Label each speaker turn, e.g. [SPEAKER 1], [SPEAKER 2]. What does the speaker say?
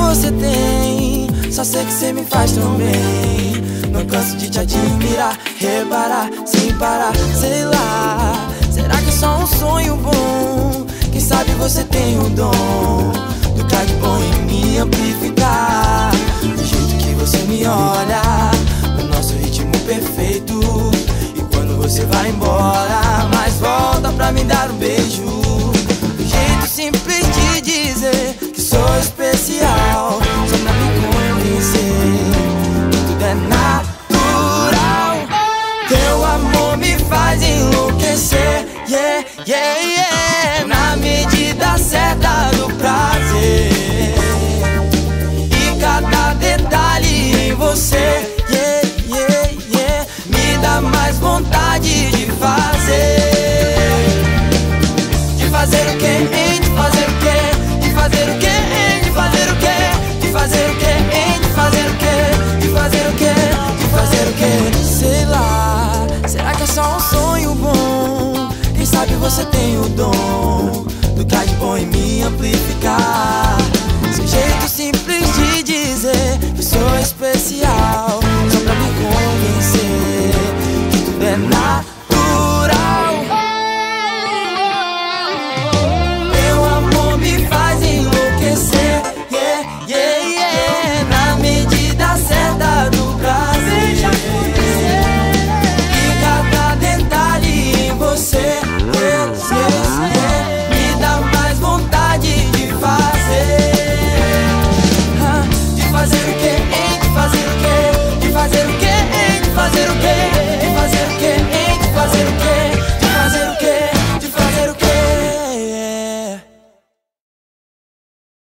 [SPEAKER 1] você tem, só sei que você me faz tão bem. Não canso de te admirar, reparar, sem parar, sei lá. Será que é só um sonho bom? Quem sabe você tem o dom do que há de bom em me amplificar. Do jeito que você me olha, o nosso ritmo perfeito. E quando você vai embora, mas volta pra me dar um beijo. Do jeito simples de dizer que sou especial, só pra me convencer que tudo é natural. Teu amor me faz enlouquecer, yeah, yeah, yeah. Na medida certa do prazer, e cada detalhe em você, yeah, yeah, yeah, me dá mais vontade de fazer. De fazer o quê, hein? De fazer o quê? De fazer o quê, hein? De fazer o quê? De fazer o quê, hein? De fazer o quê? De fazer o quê? De fazer o quê? Sei lá, será que é só um sonho bom? Quem sabe você tem o dom do que há de bom em me amplificar.